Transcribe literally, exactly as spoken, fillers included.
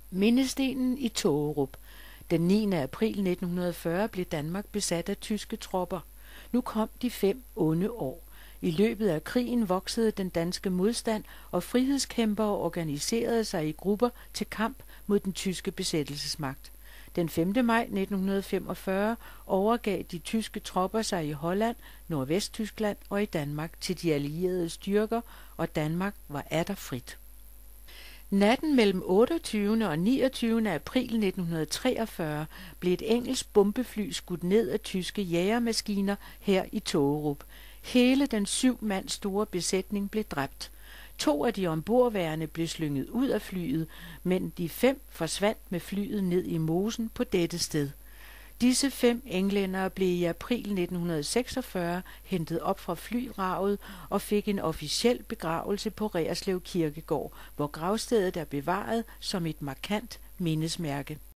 Mindestenen i Tågerup. Den niende april nitten fyrre blev Danmark besat af tyske tropper. Nu kom de fem onde år. I løbet af krigen voksede den danske modstand, og frihedskæmpere organiserede sig i grupper til kamp mod den tyske besættelsesmagt. Den femte maj nitten femogfyrre overgav de tyske tropper sig i Holland, Nordvesttyskland og i Danmark til de allierede styrker, og Danmark var atter frit. Natten mellem otteogtyvende og niogtyvende april nitten treogfyrre blev et engelsk bombefly skudt ned af tyske jagermaskiner her i Tågerup. Hele den syv mand store besætning blev dræbt. To af de ombordværende blev slynget ud af flyet, men de fem forsvandt med flyet ned i mosen på dette sted. Disse fem englændere blev i april nitten seksogfyrre hentet op fra flyvraget og fik en officiel begravelse på Reerslev Kirkegård, hvor gravstedet er bevaret som et markant mindesmærke.